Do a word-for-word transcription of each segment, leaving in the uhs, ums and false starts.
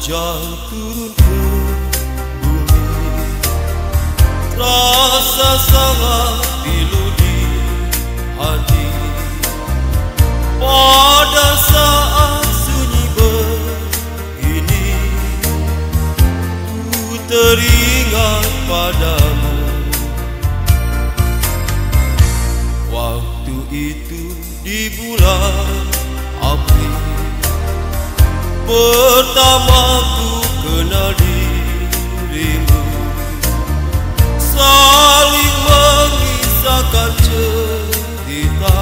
Hujan turun ke bumi, rasa sangat pilu di hati. Pada saat sunyi begini, ku teringat padamu. Waktu itu di bulan April, pertama ku kenal dirimu. Saling mengisahkan cerita,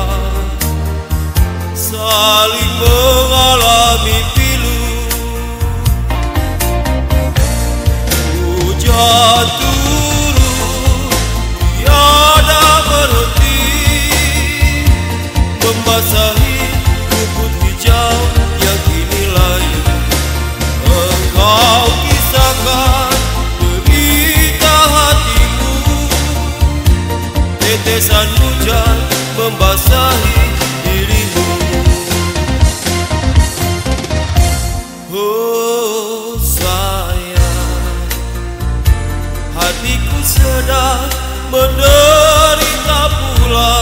saling mengalami pilu. Hujan turun tiada berhenti, membasahi rumput hijau yang kini layu. Engkau kisahkan derita hatimu, tetesan hujan membasahi dirimu. Oh sayang, hatiku sedang menderita pula.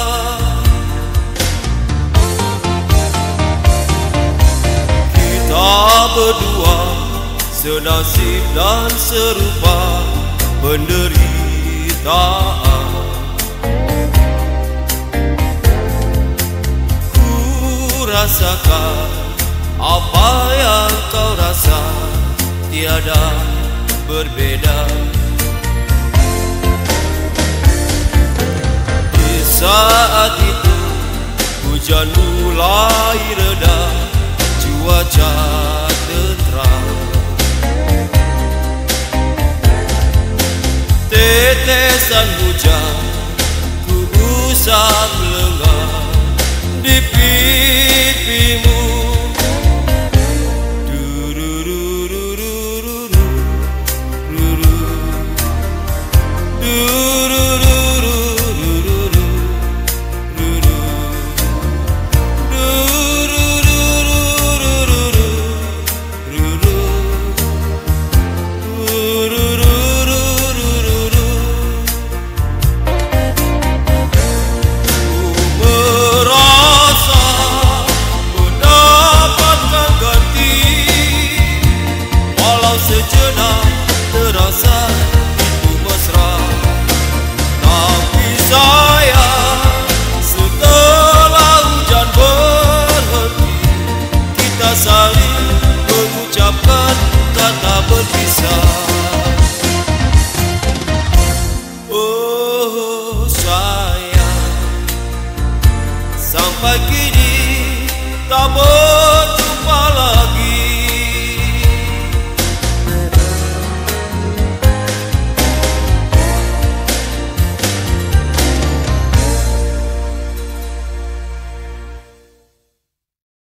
Kita berdua senasib dan serupa penderitaan. Ku rasakan apa yang kau rasa, tiada berbeda. Di saat itu hujan mulai reda, cuaca tenteram. Tetesan hujan ku usap lengan di pipimu.